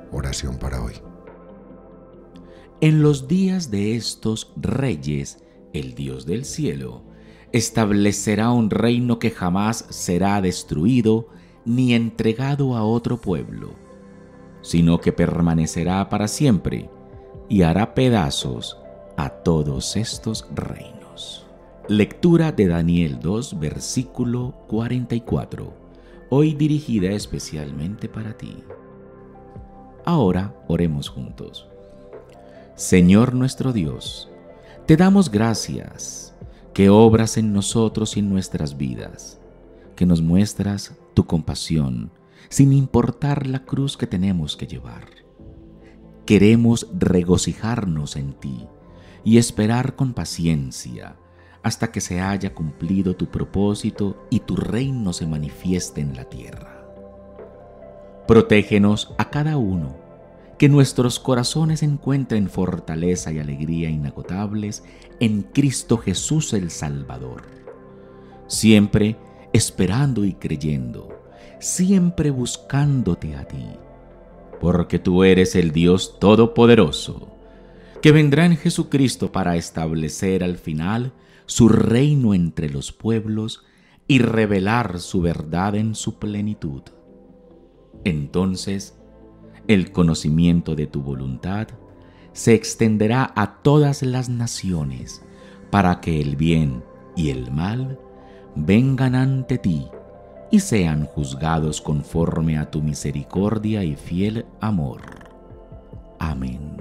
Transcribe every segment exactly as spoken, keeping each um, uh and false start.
Oración para hoy. En los días de estos reyes, el Dios del cielo establecerá un reino que jamás será destruido ni entregado a otro pueblo, sino que permanecerá para siempre y hará pedazos a todos estos reinos. Lectura de Daniel dos, versículo cuarenta y cuatro, hoy dirigida especialmente para ti. Ahora oremos juntos. Señor nuestro Dios, te damos gracias que obras en nosotros y en nuestras vidas, que nos muestras tu compasión sin importar la cruz que tenemos que llevar. Queremos regocijarnos en ti y esperar con paciencia hasta que se haya cumplido tu propósito y tu reino se manifieste en la tierra. Protégenos a cada uno, que nuestros corazones encuentren fortaleza y alegría inagotables en Cristo Jesús el Salvador, siempre esperando y creyendo, siempre buscándote a ti, porque tú eres el Dios Todopoderoso, que vendrá en Jesucristo para establecer al final su reino entre los pueblos y revelar su verdad en su plenitud. Entonces, el conocimiento de tu voluntad se extenderá a todas las naciones para que el bien y el mal vengan ante ti y sean juzgados conforme a tu misericordia y fiel amor. Amén.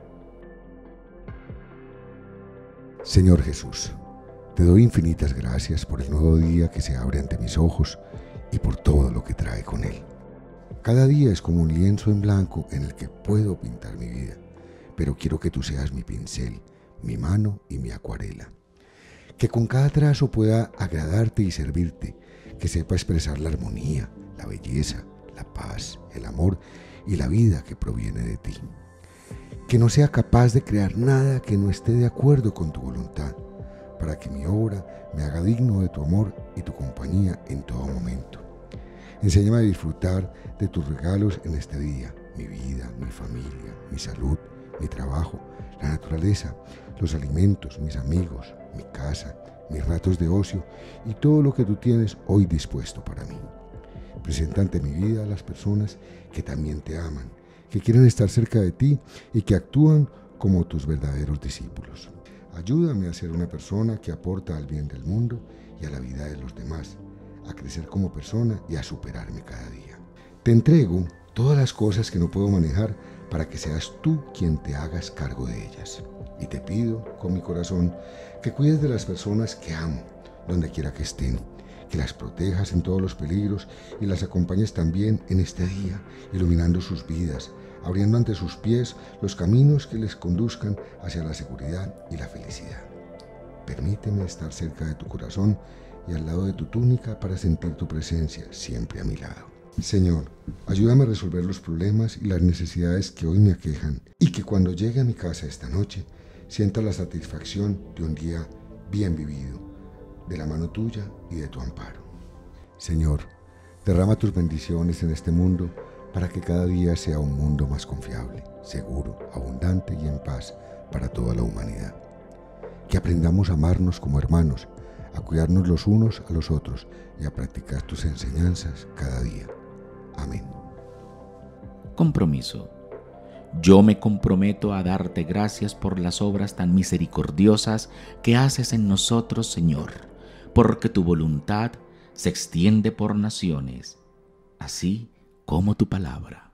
Señor Jesús, te doy infinitas gracias por el nuevo día que se abre ante mis ojos y por todo lo que trae con él. Cada día es como un lienzo en blanco en el que puedo pintar mi vida, pero quiero que tú seas mi pincel, mi mano y mi acuarela. Que con cada trazo pueda agradarte y servirte, que sepa expresar la armonía, la belleza, la paz, el amor y la vida que proviene de ti. Que no sea capaz de crear nada que no esté de acuerdo con tu voluntad, para que mi obra me haga digno de tu amor y tu compañía en todo momento. Enséñame a disfrutar de tus regalos en este día, mi vida, mi familia, mi salud, mi trabajo, la naturaleza, los alimentos, mis amigos, mi casa, mis ratos de ocio y todo lo que tú tienes hoy dispuesto para mí. Presenta ante mi vida a las personas que también te aman, que quieren estar cerca de ti y que actúan como tus verdaderos discípulos. Ayúdame a ser una persona que aporta al bien del mundo y a la vida de los demás, a crecer como persona y a superarme cada día. Te entrego todas las cosas que no puedo manejar para que seas tú quien te hagas cargo de ellas. Y te pido con mi corazón que cuides de las personas que amo, donde quiera que estén, que las protejas en todos los peligros y las acompañes también en este día, iluminando sus vidas, abriendo ante sus pies los caminos que les conduzcan hacia la seguridad y la felicidad. Permíteme estar cerca de tu corazón y al lado de tu túnica para sentir tu presencia siempre a mi lado. Señor, ayúdame a resolver los problemas y las necesidades que hoy me aquejan y que cuando llegue a mi casa esta noche sienta la satisfacción de un día bien vivido, de la mano tuya y de tu amparo. Señor, derrama tus bendiciones en este mundo para que cada día sea un mundo más confiable, seguro, abundante y en paz para toda la humanidad. Que aprendamos a amarnos como hermanos, a cuidarnos los unos a los otros y a practicar tus enseñanzas cada día. Amén. Compromiso. Yo me comprometo a darte gracias por las obras tan misericordiosas que haces en nosotros, Señor, porque tu voluntad se extiende por naciones, así como tu palabra.